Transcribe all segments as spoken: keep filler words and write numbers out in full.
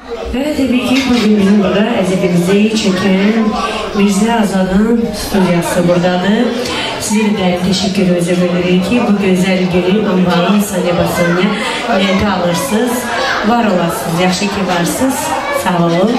Ve tabii ki bugün bizim burada ezebimizi çeken Mirza Azad'ın stüdyosu buradadır. Size de teşekkür ederim ki bu güzel günün ambarın salibasını niyete alırsınız. Var olasınız, yaxşı ki varsınız. Sağ olun.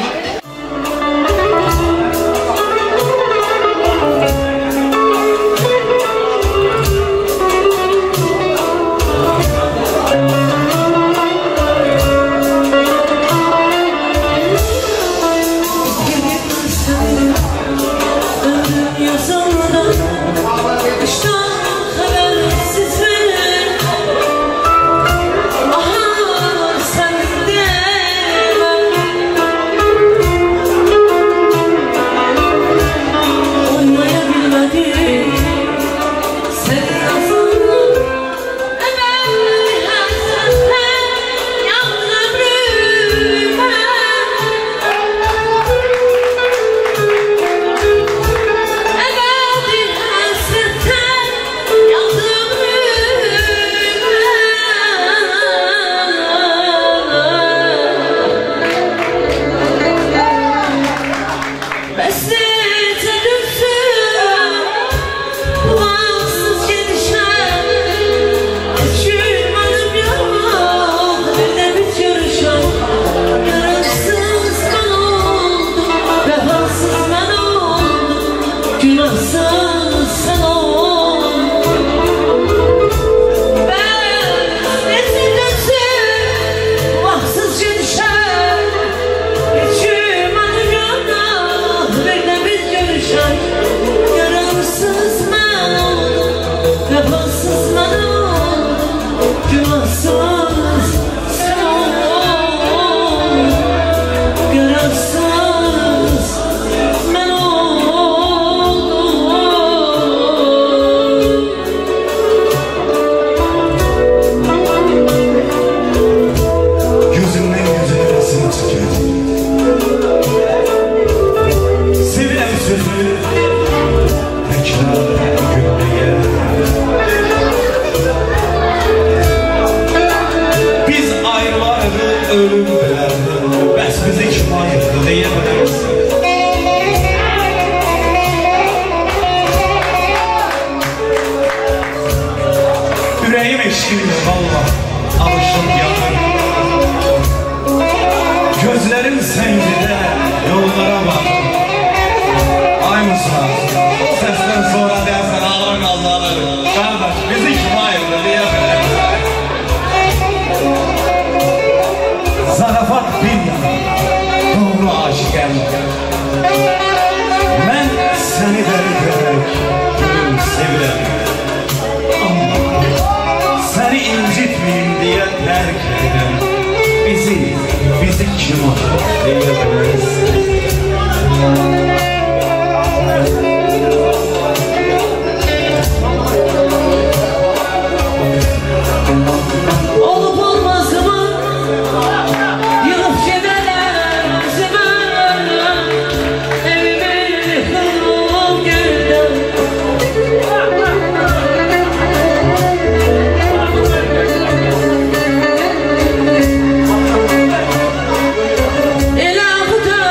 El avuda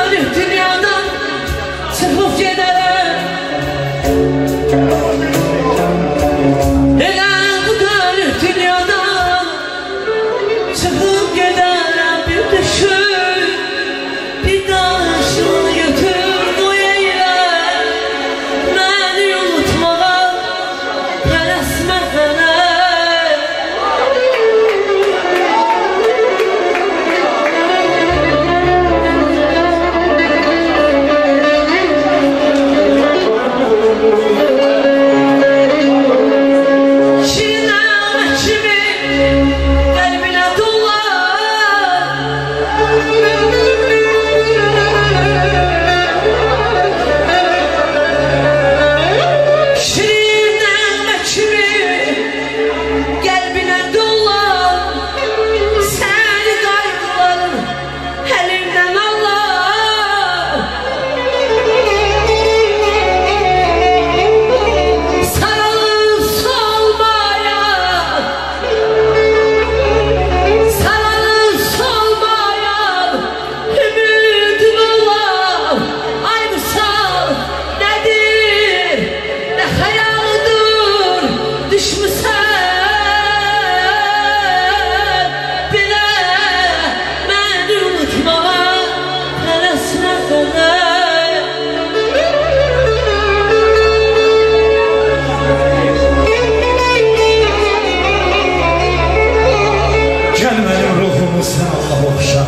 Allah oxşa.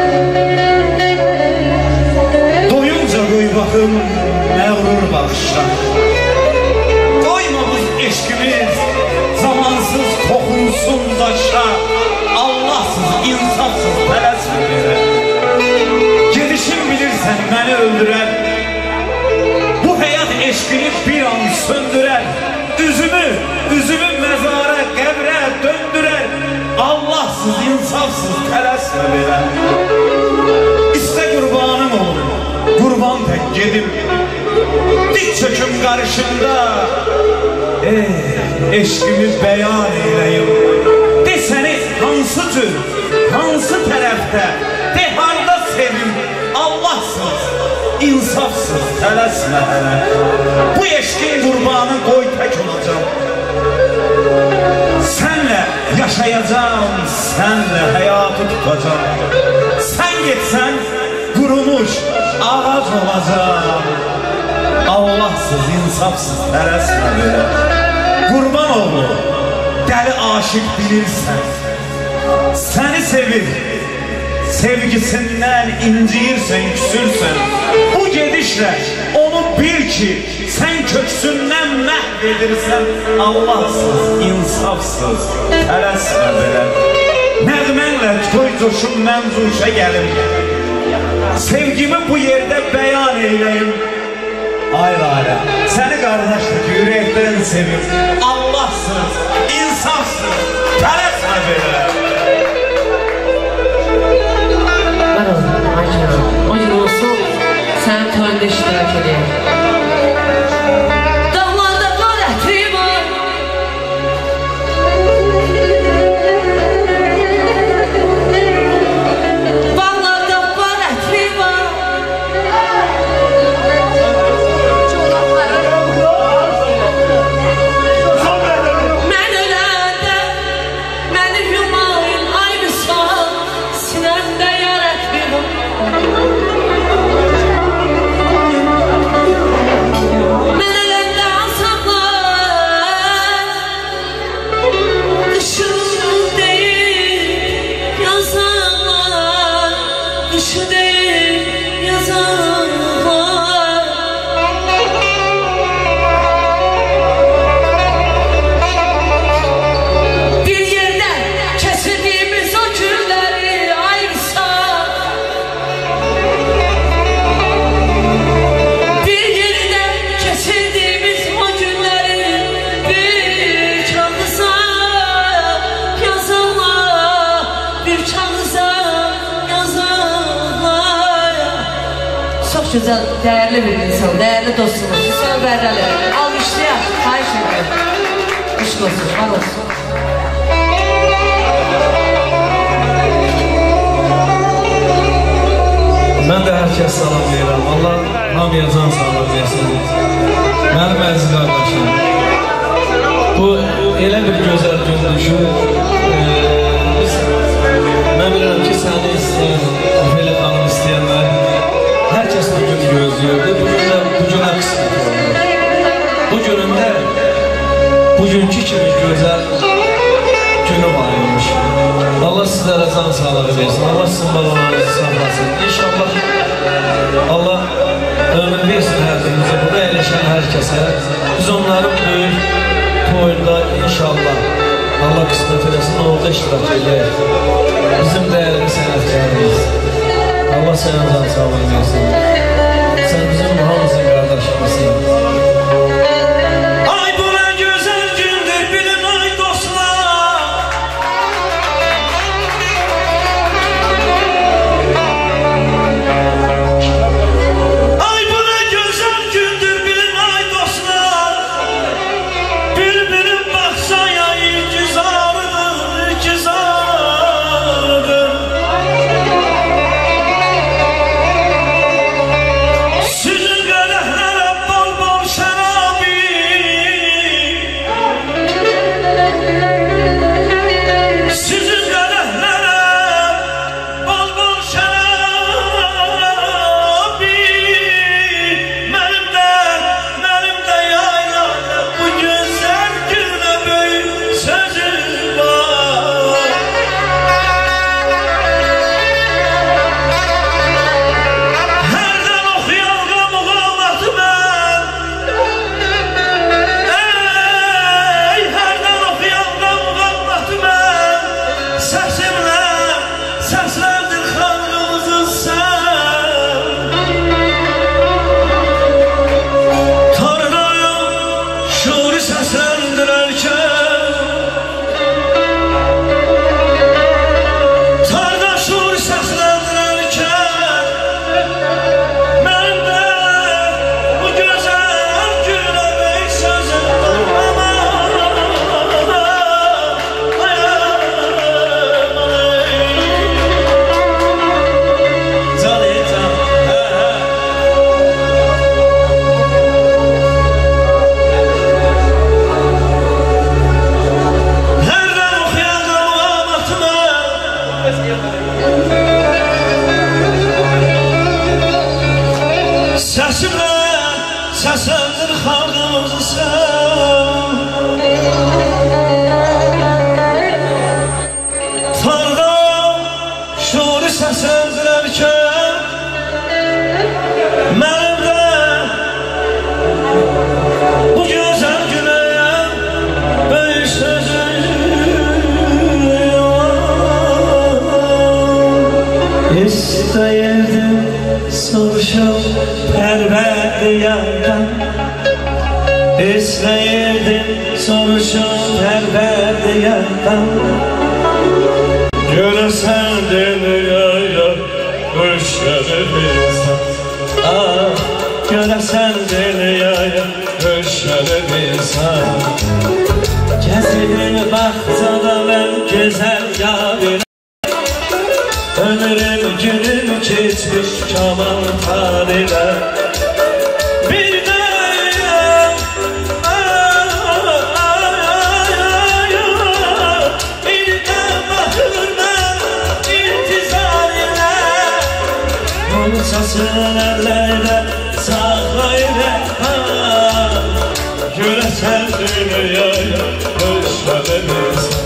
Doyunca qoy baxım məğrur baxışa. Qoyma bu eşkimiz zamansız toxunsun daşa. Allahsız, insafsız tələsmə verə. Gedişim bilirsən məni öldürər. Bu həyat eşkini bir an söndürər. Üzümü, üzümü məzara, qəbrə döndürər. Allahsız, insafsız tələsmə verə. İstə qurbanım olur, qurban tək gedim. Dik çöküm qarşımda, ey, eşkimi bəyan eyləyim. De səni hansı tür, hansı tərəfdə, de harda sevim. Allahsız, insafsız tələsmə hələ. Bu eşkin qurbanı qoy tək olacam. Sənlə yaşayacam, sənlə həyatı tutacam. Sən getsən qurumuş ağac olacam. Allahsız, insafsız tələsmə belə. Qurban oğlu, dəli aşıq bilirsən. Səni sevir, sevgisindən inciyirsən, küsürsən. Bu gedişlə onu bil ki, sən köksündən məhv edirsən. Allahsız, insafsız tələsmə belə. Nəğmənlə toy coşum məmzuşə gəlim. Sevgimi bu yerdə bəyan eyləyim. Ay Lalə, səni qardaşdır ki, ürəkdən sevim. Allahsız, insafsız tələsmə belə. O gün olsun, sən toyunda iştirak edeyim. Dağlarda qar ətri var. Bağlarda qar ətri var. Mən öləndə, məni yumayın ay misal, sinəmdə yar ətri var. Mən ələndə asaqlar, qışın deyil yazanlar, qışı deyil yazanlar. Bir yerdə kəsirdiyimiz o günləri ayırsan, bir yerdə kəsirdiyimiz o günləri bir kağıza yazanlar, bir kağıza yazanlar. Çox gözəl, dəyərli bir insan, dəyərli dostumuz Hüseyn Bərdəli. Almışlayaq, xahiş edirəm. Xoş olsun, var olsun. Mən də hər kəs salamlayıram. Allah hamıya can sağlam versin. Mənim əziz qardaşım, bu elə bir gözəl gündür ki, biz, mən bilirəm ki, səni istəyən, Feli xanım istəyənlər, hər kəs bu günü gözləyirdi. Bu gün də bu günə qismət oldu. Bu günündə, bugünkü kimi gözəl günü var imiş. Allah sizlərə can sağlığı versin. Allah sizin balalarınızı sağlasın. İnşallah Allah ömür versin hər birimizə. Burada əyləşən hər kəsə. Biz onların böyük toyunda inşallah Allah qismət eləsin, orada iştirak edək. Bizim dəyərli sənətkarımız. Allah sənə can sağlığı versin. Sən bizim hamımızın qardaşımızsın. Sizin qədər Səsimlə səsəndir xalqımızı Tanrı şuri səsəndirərkən Mənim də bu gözəl günəyə böyük sözüm İstəyirdim soruşam Pərvərdigardan İstəyirdim soruşam Pərvərdigardan Görəsən dünyaya öşərilirsən Ah, görəsən dünyaya öşərilirsən Gəzilir baxcada mən gözəl yavirəm Ömrüm günüm keçmiş kamal tarihlə Bir deyəm Bir də baxır mən intizar ilə Olsasın əllərlə saxlayla Görəsən dünyaya öşərilirsən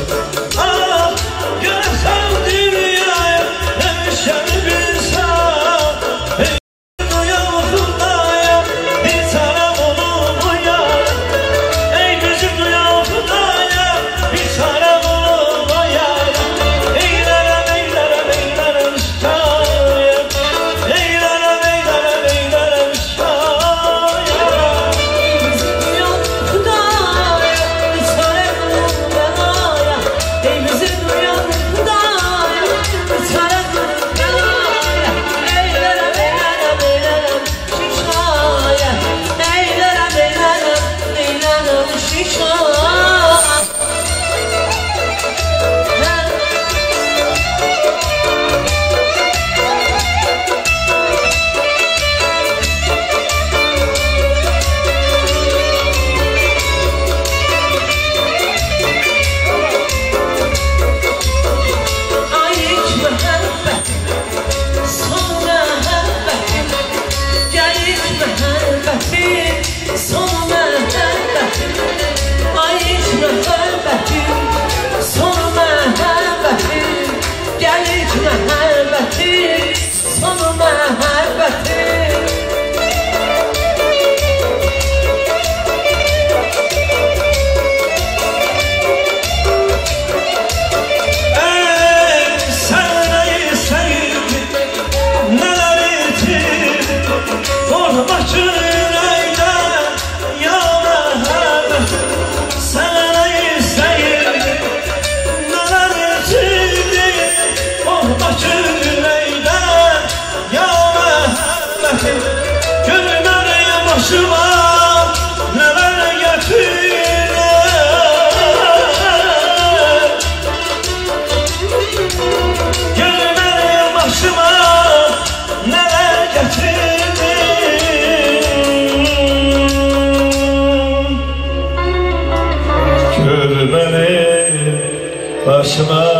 Başıma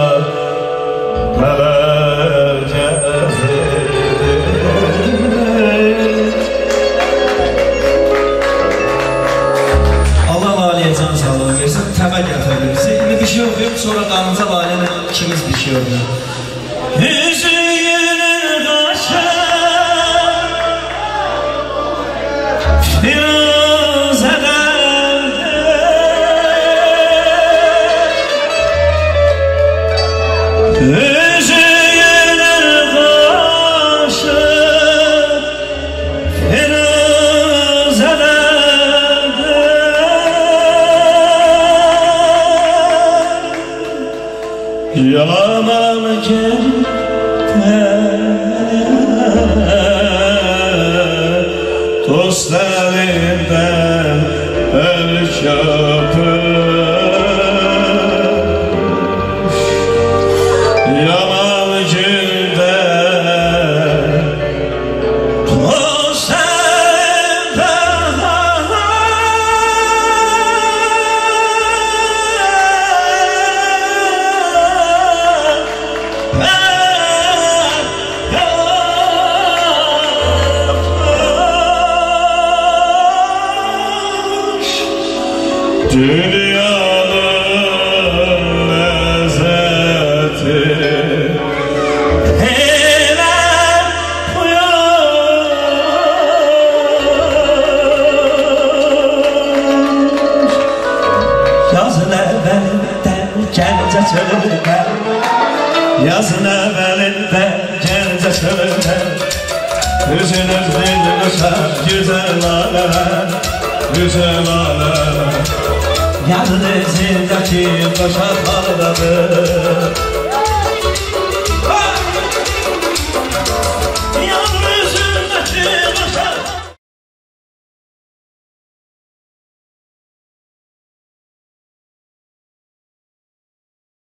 neler geldi Allah Lale'ye can sağlığı versin, təbəl gətirdi bizi. İndi bir şey okuyup sonra qanınca Lale'nin ikimiz bir şey okuyup. Hüzünün qaşı Üzüyünün başı Firuzələrdir Yaman geldi dostlarından ölçüp Yazın evvelinde gence çölde Hüzün özlün koşar güzel alem Güzel alem Yarın izindeki koşar ağladı